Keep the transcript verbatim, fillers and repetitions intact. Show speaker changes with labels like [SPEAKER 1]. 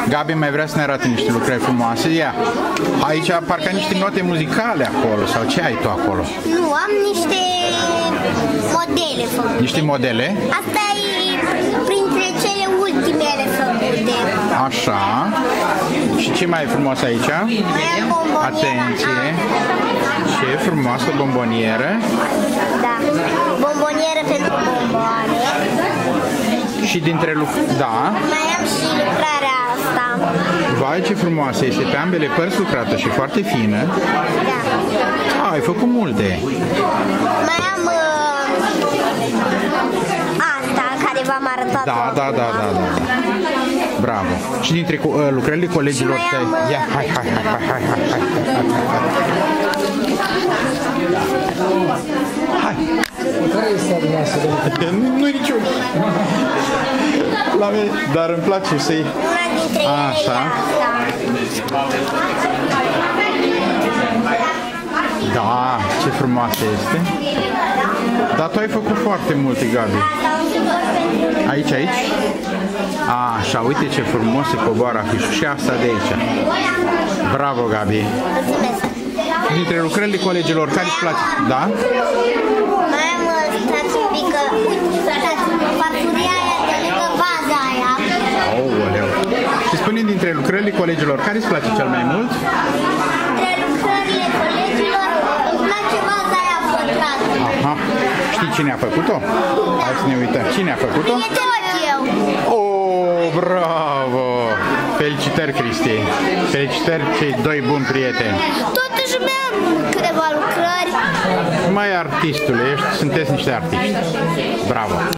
[SPEAKER 1] Gabi mai vrea să ne arate niște lucrări frumoase. Ia, aici parcă niște note muzicale acolo, sau ce ai tu acolo?
[SPEAKER 2] Nu, am niște modele făcute.
[SPEAKER 1] Niște modele?
[SPEAKER 2] Asta e printre cele ultimele făcute.
[SPEAKER 1] Așa. Și ce mai e frumos aici?
[SPEAKER 2] Mai am bomboniera.
[SPEAKER 1] Atenție! Ce frumoasă bombonieră!
[SPEAKER 2] Da, bombonieră pentru bomboane.
[SPEAKER 1] Și dintre lucruri, da.
[SPEAKER 2] Mai am și lucrarea asta.
[SPEAKER 1] Vai, ce frumoasă este, pe ambele părți lucrată și foarte fină.
[SPEAKER 2] Da.
[SPEAKER 1] A, ai făcut multe.
[SPEAKER 2] Mai am uh, asta care v-am arătat.
[SPEAKER 1] Da, da, da, da, da. Bravo. Și dintre uh, lucrările colegilor tăi.
[SPEAKER 2] am,
[SPEAKER 1] Ia, hai, hai, hai, hai, hai, hai, hai, hai. Hai.
[SPEAKER 3] Care este adunasă?
[SPEAKER 1] Nu-i niciun. La mine, dar îmi place să-i...
[SPEAKER 2] Una dintre ele e
[SPEAKER 1] Așa.
[SPEAKER 2] asta.
[SPEAKER 1] Da, ce frumoasă este. Dar tu ai făcut foarte multe, Gabi. Aici, aici? A, așa, uite ce frumos se coboară afișul. Și asta de aici. Bravo, Gabi.
[SPEAKER 2] Mulțumesc.
[SPEAKER 1] Dintre lucrările colegilor, care îți place? Da?
[SPEAKER 2] Mai am, stați un pic, că, uite, stați, farfuria aia de lângă vaza aia.
[SPEAKER 1] Aoleu. Și spune dintre lucrările colegilor, care îți place cel mai mult?
[SPEAKER 2] Între lucrările colegilor, îmi place vaza aia pătrată.
[SPEAKER 1] Aha. Știi cine a făcut-o? Hai să ne uităm. Cine a făcut-o?
[SPEAKER 2] E tot eu.
[SPEAKER 1] Oh, bravo! Felicitări, Cristi! Felicitări cei doi buni prieteni!
[SPEAKER 2] Totuși mai am câteva lucrări.
[SPEAKER 1] Mai artistule, ești, sunteți niște artiști. Bravo!